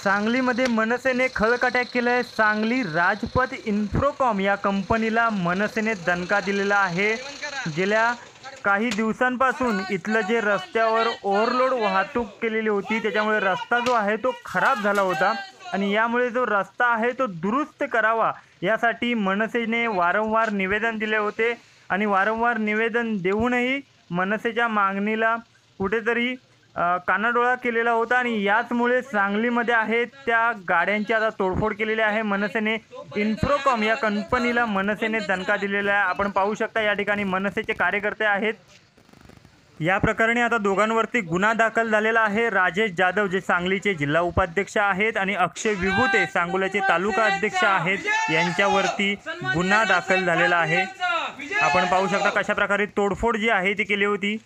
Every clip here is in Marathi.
सांगलीमध्ये मनसेने खळकट्याक केलं आहे. सांगली राजपथ इन्फ्रोकॉम या कंपनीला मनसेने दणका दिलेला आहे. गेल्या काही दिवसांपासून इथलं जे रस्त्यावर ओव्हरलोड वाहतूक केलेली होती त्याच्यामुळे रस्ता जो आहे तो खराब झाला होता आणि यामुळे जो रस्ता आहे तो दुरुस्त करावा यासाठी मनसेने वारंवार निवेदन दिले होते आणि वारंवार निवेदन देऊनही मनसेच्या मागणीला कुठेतरी कानाडोळा केलेला होता आणि याचमुळे सांगलीमध्ये आहे त्या गाड्यांची आता तोडफोड केलेली आहे. मनसेने इन्फ्रोकॉम या कंपनीला मनसेने दणका दिलेला आहे. आपण पाहू शकता या ठिकाणी मनसेचे कार्यकर्ते आहेत. या प्रकरणी आता दोघांवरती गुन्हा दाखल झालेला आहे. राजेश जाधव जे सांगलीचे जिल्हा उपाध्यक्ष आहेत आणि अक्षय विभूते सांगोल्याचे तालुका अध्यक्ष आहेत यांच्यावरती गुन्हा दाखल झालेला आहे. आपण पाहू शकता कशा प्रकारे तोडफोड जी आहे ती केली होती.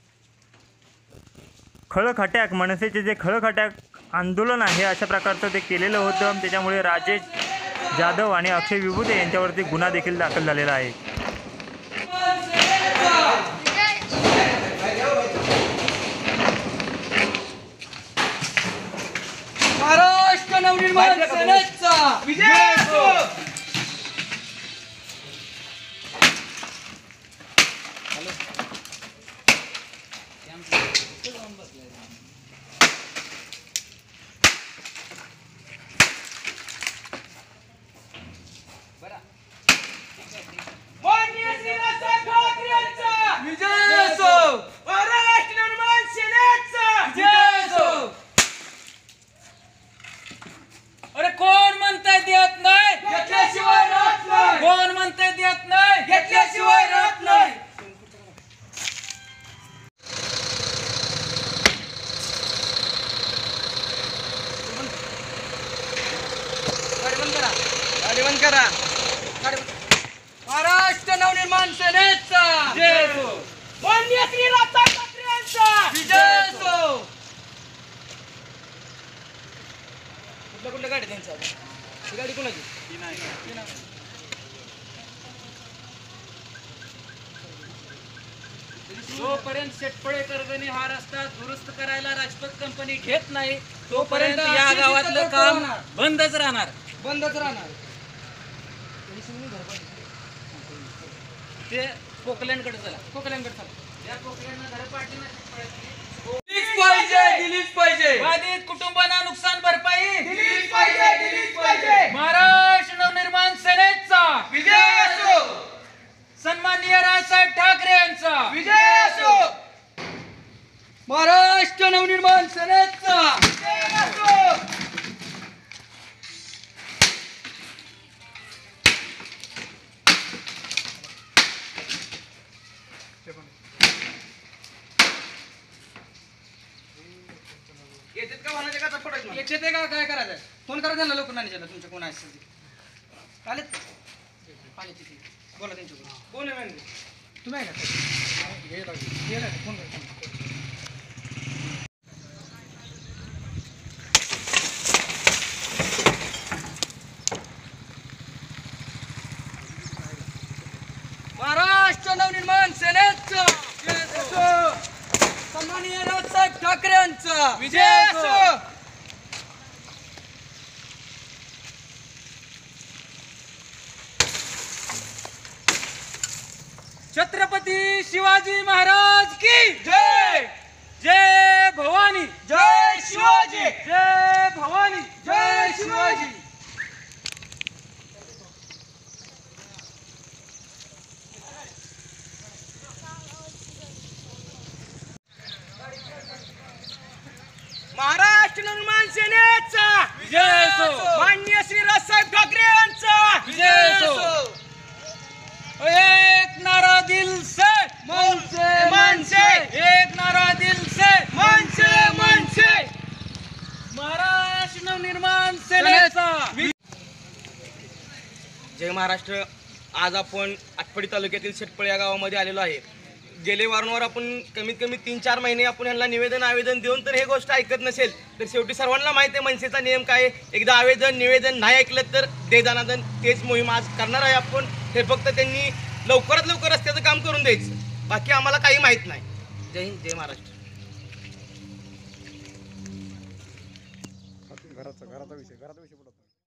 खळखट्याक मनसेचे जे खळखट्याक आंदोलन आहे अशा प्रकारचं ते केलेलं होतं. त्याच्यामुळे राजेश जाधव आणि अक्षय विभूते यांच्यावरती गुन्हा देखील दाखल झालेला आहे. महाराष्ट्र नवनिर्माण सेनेचा विजय असो. विजय असो. महाराष्ट्र नवनिर्माण सेनेचा विजय असो. अरे कोण म्हणताय देत नाही, घेतल्याशिवाय राहत नाही. कोण म्हणताय देत नाही, घेतल्याशिवाय राहत नाही. बंद करा. महाराष्ट्र नवनिर्माण सेनेचा विजय असो. माननीय श्री राजसाहेब ठाकरे यांचा विजय असो. कुठल्या गाडी त्यांचा ही गाडी कोणाची ती नाही. जोपर्यंत शेटफळे कर्जनी हा रस्ता दुरुस्त करायला राजपथ कंपनी घेत नाही तोपर्यंत या गावातलं काम बंदच राहणार. ते पोकलँडकडे चला. या पोकलँडला घर दिलीच पाहिजे. बाधित कुटुंबांना नुकसान भरपाई दिलीच पाहिजे. महाराष्ट्र नवनिर्माण सेनेचा विजय असो. सन्माननीय राजसाहेब ठाकरे यांचा विजय असो. महाराष्ट्र नवनिर्माण सेनेचा विजय असो. येते का काय करायचं फोन करा त्यांना लोक मॅनेजरला तुमच्या कोण असेल ते आलेत पाणी तिथे बोला त्यांच्याकडून. कोण आहे मॅनेजर तुम्ही आहे का फोन करा. महाराष्ट्र नवनिर्माण सेनेचा सन्माननीय राजसाहेब ठाकरे यांचा विजय असो. छत्रपती शिवाजी महाराज की जय. जय भवानी. जय शिवाजी. जय भवानी. जय शिवाजी. महाराष्ट्र नवनिर्माण सेनेचा विजय असो. माननीय श्री राजसाहेब ठाकरे यांचा विजय असो. एक नारा दिल से मन से. एक नारा दिल से मन से. महाराष्ट्र नवनिर्माण सेनेचा. जय महाराष्ट्र. आज आपण आटपाडी तालुक्यातील शेटपळ या गावामध्ये आलेलो आहे. गेले वारंवार आपण कमीत कमी 3-4 महिने आपण ह्यांना आवेदन देऊन तर हे गोष्ट ऐकत नसेल तर शेवटी सर्वांना माहिती आहे मनसेचा नियम काय. एकदा निवेदन नाही ऐकलं तर दे दनादन तेच मोहीम आज करणार आहे आपण. हे फक्त त्यांनी लवकरात लवकर रस्त्याचं काम करून द्यायचं. बाकी आम्हाला काही माहित नाही. जय हिंद. जय महाराष्ट्र. घराचा विषय बोलत नाही.